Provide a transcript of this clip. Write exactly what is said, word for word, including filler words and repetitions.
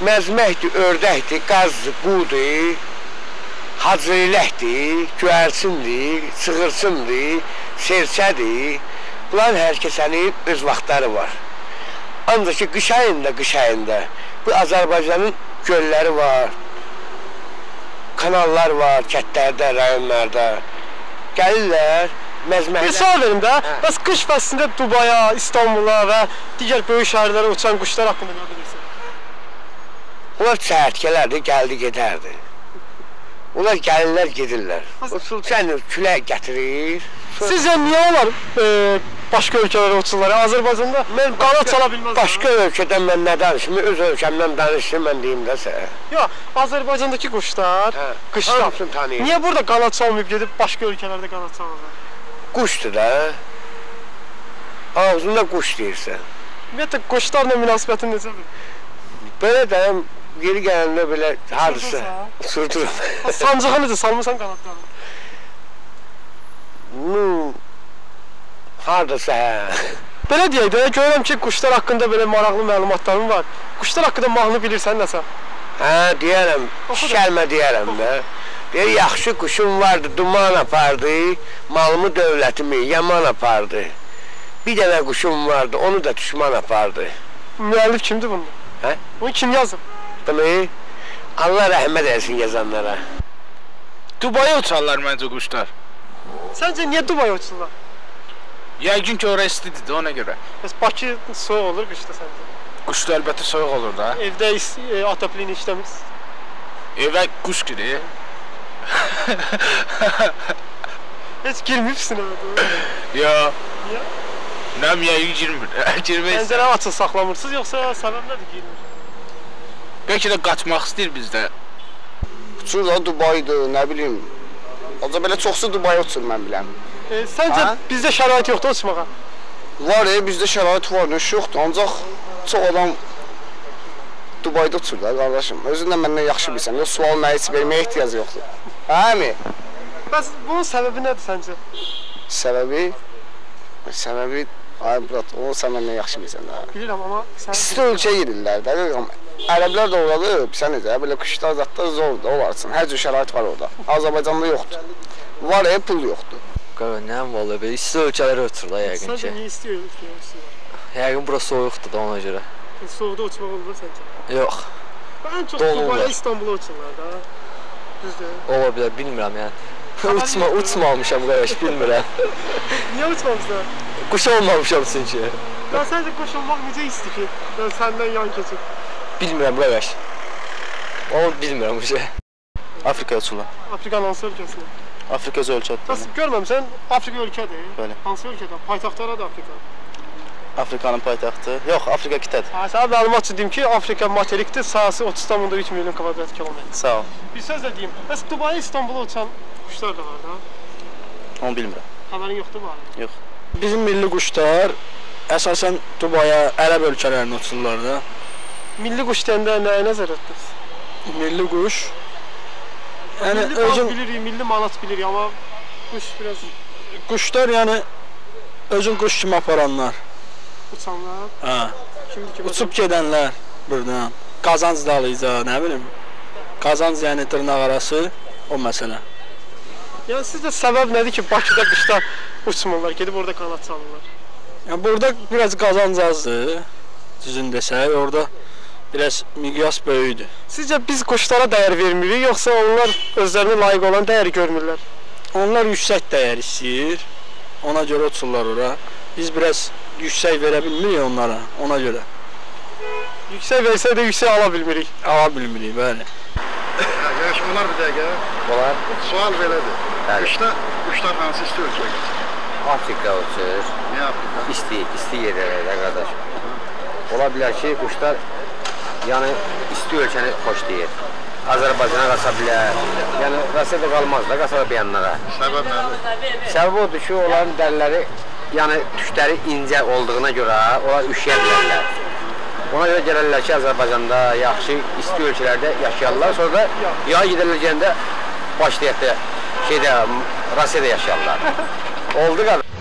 Məzməkdir, ördəkdir, qazdır, qudur, hacıyləkdir, güərçindir, çığırsındır, serçədir. Bunların hər kəsənin öz vaxtları var. Ancaq ki, qış ayında, qış ayında bu Azərbaycanın gölləri var, kanallar var, kətlərdə, rayonlarda. Gəlirlər, məzməklər... Bir sual verim də, bəs qış fəslində Dubaya, İstanbula və digər böyük şəhərlərə uçan quşlar haqqında nə bilirsən? Onlar çəyirtkələrdir, gəldi, gedərdi. Onlar gəlirlər, gedirlər. O sulçan külək gətirir. Sizcə niyə onlar e, başqa ölkələrə uçurlar? Azərbaycanda mən qanat çala bilməzəm. Başqa ölkədən mən nə danışım? Öz ölkəmdən danışım, mən deyim də sənə. Yox, Azərbaycandakı quşlar, hə, qışlar. Niyə burada qanat çalmayıb gedib başqa ölkələrdə qanat çalırlar? Quşdur da. Ağzında quş deyirsən. Ümumiyyətlə, quşlarla münasibətin necədir? Belə deyəm, yeri gələndə belə hardasa uçurdurum. Sancığa necə salmısan qanatlarını? Hmm, hardasa hə. Belə deyək də, görürəm ki, quşlar haqqında belə maraqlı məlumatlarım var. Quşlar haqqında mahnı bilirsən nəsə? Hə, deyərəm, şəlmə deyərəm də. Deyər, yaxşı quşum vardı, duman apardı, malımı, dövlətimi yaman apardı. Bir dənə quşum vardı, onu da düşman apardı. Müəllif kimdir bunu? Hə? Bunu kim yazır? Bunu Allah rəhmət eləsin yazanlara. Dubaya uçarlar məncə quşlar. Səncə niyə Dubaya uçurlar? Yəqin ki, oraya istidir də ona görə. Bəs Bakı soğuk olur qışda səncə? Qışda əlbəttə soğuk olur da. Evdə e, atoplini işləmir. Evə quş girir. Heç girməyibsin evə? Yox. Niyə? Nəm yəqin girmir. Girməyirsən. Pəncərə açıq saxlamırsınız, yoxsa səbəb nədir girmir? Bəlkə də qaçmaq istəyir bizdə. Uçur da Dubaydır, nə bilim. Olca belə çoxsu Dubaya uçur, mən biləm. E, səncə ha? Bizdə şərait yoxdur uçmağa? Var, e, bizdə şərait var, nöş yoxdur. Ancaq çox adam Dubayda uçur da, qardaşım. Özün də məndən yaxşı bilsən, yox, sual mənə heç verməyə ehtiyac yoxdur. Hə mi? Bəs bunun səbəbi nədir səncə? Səbəbi? Səbəbi, ay brat, o sən məndən yaxşı bilsən də. Bilirəm, amma... İsti ölkə girirlər də, ərəblər də orada, sən necə, belə qışlar zatlar zordur, olarsın. Hər cür şərait var orada. Azərbaycanda yoxdur. Var, e, pul yoxdur. Nəyəm vallahi, belə isti ölkələrə ötürürlər yəqin ki. Səncə niyə isti ölkələr? Yəqin bura soyuqdur da ona görə. Soğuqda uçmaq olur səncə? Yox. Ən çox Dubaya, İstanbula uçurlar da. Düzdür. Ola bilər, bilmirəm yəni. Uçma, uçmamışam qardaş, bilmirəm. Niyə uçmamışlar? Quş olmamışam çünki. Ya səncə quş olmaq necə isti ki? Səndən yan keçir. Bilmirəm qardaş. Onu bilmirəm bu şey. Afrikaya uçurlar. Afrikanın hansı ölkəsində? Afrika öz ölkədir. Bəs görməmsən, Afrika ölkədir. Bəli. Hansı ölkədə? Paytaxtları Afrika. Afrikanın paytaxtı. Yox, Afrika qitədir. Ha, sənə məlumat üçün deyim ki, Afrika materikdir, sahəsi otuz nöqtə üç milyon kvadrat kilometr. Sağ ol. Bir söz də deyim, bəs Dubaya, İstanbula uçan quşlar da var da? Onu bilmirəm. Xəbərin yoxdur bu arada? Yox. Bizim milli quşlar əsasən Dubaya, ərəb ölkələrinə uçurlar da. Milli quş deyəndə nəyə nəzər etdiniz? Milli quş. Yəni, milli özüm... bilirik, milli manat bilirik, amma quş biraz... Quşlar yəni özün quş kimi aparanlar. Uçanlar? Hə. Kimdir ki? Uçub gedənlər buradan. Qazanc dalıca, nə bilim. Qazanc yəni dırnaq arası o məsələ. Yəni sizdə səbəb nədir ki, Bakıda qışlar uçmurlar, gedib orada qanat çalırlar? Yəni burada biraz qazanc azdır, düzün desək, orada biraz miqyas böyükdür. Sizcə biz quşlara dəyər vermirik, yoxsa onlar özlərinə layiq olan dəyəri görmürlər? Onlar yüksək dəyər istəyir, ona görə uçurlar ora. Biz biraz yüksək verə bilmirik onlara, ona görə. Yüksək versə də yüksək ala bilmirik. Ala bilmirik, bəli. Yaş olar bir dəqiqə. Olar. Sual belədir. Bəli. Qışda quşlar hansı isti ölkəyə geçir? Afrika uçur. Niyə Afrika? İsti, isti yerlərdə qardaş. Ola bilər ki, quşlar yəni isti ölkəni xoşlayır. Azərbaycana qaça bilər. Yəni Rusiyada qalmaz da, qaça da yanlara. Səbəb nədir? Səbəb odur ki, onların dəriləri, yəni tükləri incə olduğuna görə onlar üşüyə bilərlər. Ona görə gələrlər ki, Azərbaycanda yaxşı isti ölkələrdə yaşayarlar. Sonra da yağ gidilərgəndə başlayaq da şeydə, Rusiyada yaşayarlar. Oldu qardaş.